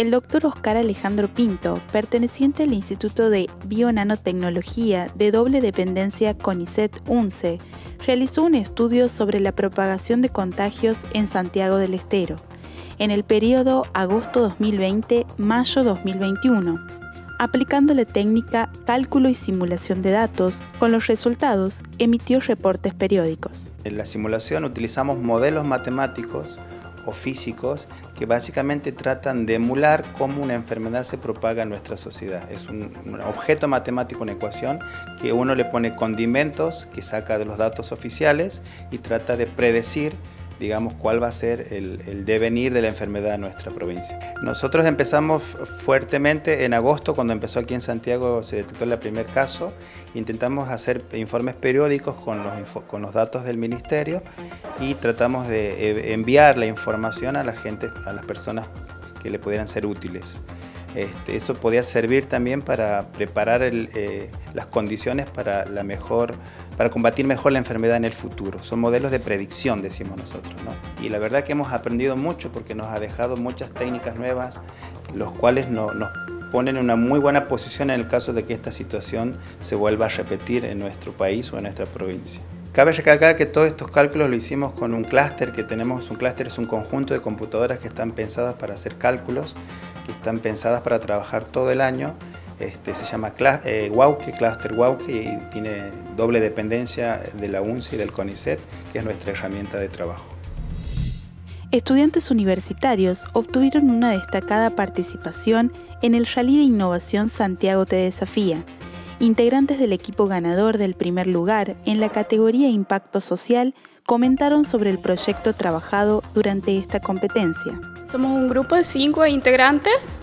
El doctor Oscar Alejandro Pinto, perteneciente al Instituto de Bionanotecnología de doble dependencia CONICET-UNCE, realizó un estudio sobre la propagación de contagios en Santiago del Estero, en el periodo agosto 2020-mayo 2021, aplicando la técnica cálculo y simulación de datos. Con los resultados, emitió reportes periódicos. En la simulación utilizamos modelos matemáticos o físicos que básicamente tratan de emular cómo una enfermedad se propaga en nuestra sociedad. Es un objeto matemático, una ecuación que uno le pone condimentos que saca de los datos oficiales y trata de predecir, digamos, cuál va a ser el devenir de la enfermedad en nuestra provincia. Nosotros empezamos fuertemente en agosto, cuando empezó aquí en Santiago, se detectó el primer caso. Intentamos hacer informes periódicos con los datos del ministerio y tratamos de enviar la información a la gente, a las personas que le pudieran ser útiles. Eso podía servir también para preparar las condiciones para combatir mejor la enfermedad en el futuro. Son modelos de predicción, decimos nosotros, ¿no? Y la verdad que hemos aprendido mucho porque nos ha dejado muchas técnicas nuevas, los cuales nos ponen en una muy buena posición en el caso de que esta situación se vuelva a repetir en nuestro país o en nuestra provincia. Cabe recalcar que todos estos cálculos lo hicimos con un clúster que tenemos. Un clúster es un conjunto de computadoras que están pensadas para hacer cálculos, que están pensadas para trabajar todo el año. Se llama Wauke, Cluster Wauke, y tiene doble dependencia de la UNCE y del CONICET, que es nuestra herramienta de trabajo. Estudiantes universitarios obtuvieron una destacada participación en el Rally de Innovación Santiago Te Desafía, integrantes del equipo ganador del primer lugar en la categoría Impacto Social comentaron sobre el proyecto trabajado durante esta competencia. Somos un grupo de 5 integrantes,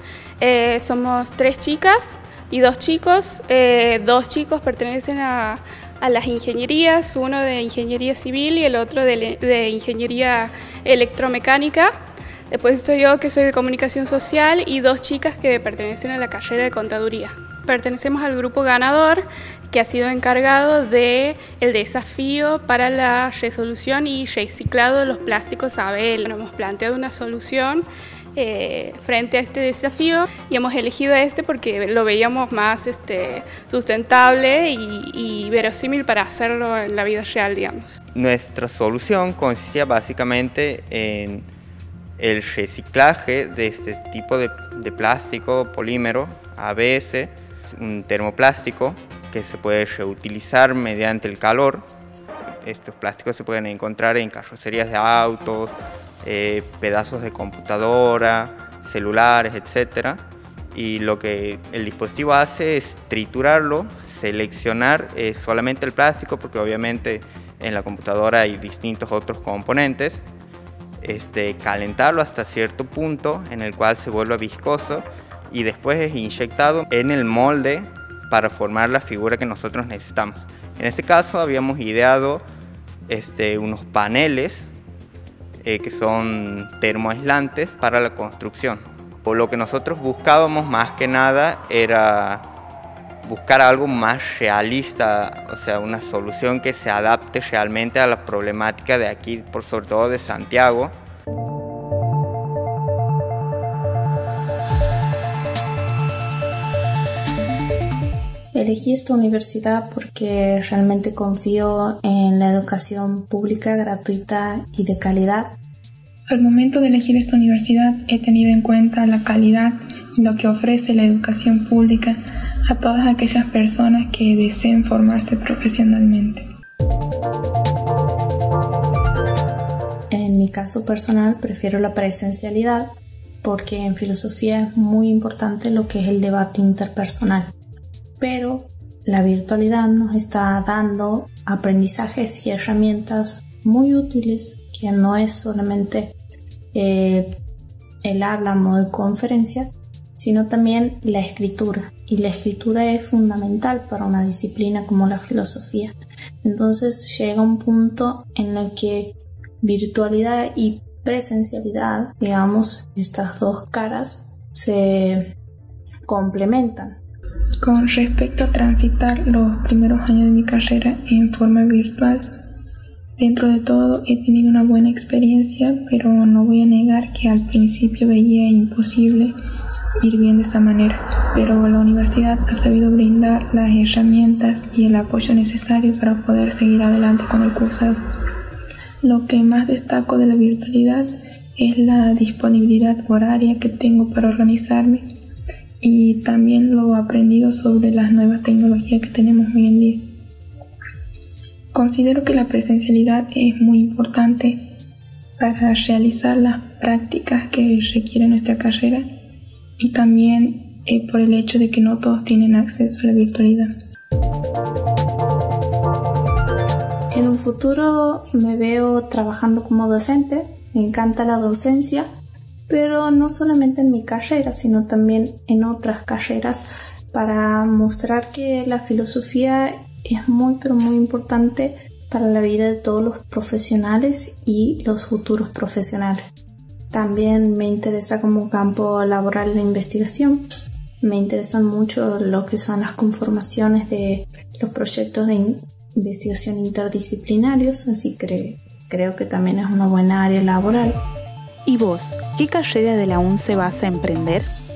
somos 3 chicas y 2 chicos. 2 chicos pertenecen a las ingenierías, uno de ingeniería civil y el otro de ingeniería electromecánica. Después estoy yo, que soy de comunicación social, y 2 chicas que pertenecen a la carrera de contaduría. Pertenecemos al grupo ganador, que ha sido encargado del desafío para la resolución y reciclado de los plásticos ABL. Hemos planteado una solución frente a este desafío y hemos elegido porque lo veíamos más sustentable y verosímil para hacerlo en la vida real, digamos. Nuestra solución consistía básicamente en el reciclaje de este tipo de plástico, polímero, ABS, un termoplástico que se puede reutilizar mediante el calor. Estos plásticos se pueden encontrar en carrocerías de autos, pedazos de computadora, celulares, etc. Y lo que el dispositivo hace es triturarlo, seleccionar solamente el plástico, porque obviamente en la computadora hay distintos otros componentes, calentarlo hasta cierto punto en el cual se vuelve viscoso y después es inyectado en el molde para formar la figura que nosotros necesitamos. En este caso habíamos ideado unos paneles que son termoaislantes para la construcción. O lo que nosotros buscábamos más que nada era buscar algo más realista, o sea, una solución que se adapte realmente a la problemática de aquí, sobre todo de Santiago. Elegí esta universidad porque realmente confío en la educación pública, gratuita y de calidad. Al momento de elegir esta universidad he tenido en cuenta la calidad y lo que ofrece la educación pública a todas aquellas personas que deseen formarse profesionalmente. En mi caso personal prefiero la presencialidad porque en filosofía es muy importante lo que es el debate interpersonal. Pero la virtualidad nos está dando aprendizajes y herramientas muy útiles, que no es solamente el habla a modo de conferencia, sino también la escritura. Y la escritura es fundamental para una disciplina como la filosofía. Entonces llega un punto en el que virtualidad y presencialidad, digamos, estas dos caras se complementan. Con respecto a transitar los primeros años de mi carrera en forma virtual, dentro de todo he tenido una buena experiencia, pero no voy a negar que al principio veía imposible ir bien de esa manera, pero la universidad ha sabido brindar las herramientas y el apoyo necesario para poder seguir adelante con el cursado. Lo que más destaco de la virtualidad es la disponibilidad horaria que tengo para organizarme y también lo aprendido sobre las nuevas tecnologías que tenemos hoy en día. Considero que la presencialidad es muy importante para realizar las prácticas que requiere nuestra carrera y también por el hecho de que no todos tienen acceso a la virtualidad. En un futuro me veo trabajando como docente, me encanta la docencia, pero no solamente en mi carrera, sino también en otras carreras, para mostrar que la filosofía es muy, pero muy importante para la vida de todos los profesionales y los futuros profesionales. También me interesa como campo laboral la investigación. Me interesan mucho lo que son las conformaciones de los proyectos de investigación interdisciplinarios, así que creo que también es una buena área laboral. ¿Y vos, qué carrera de la UNCE vas a emprender?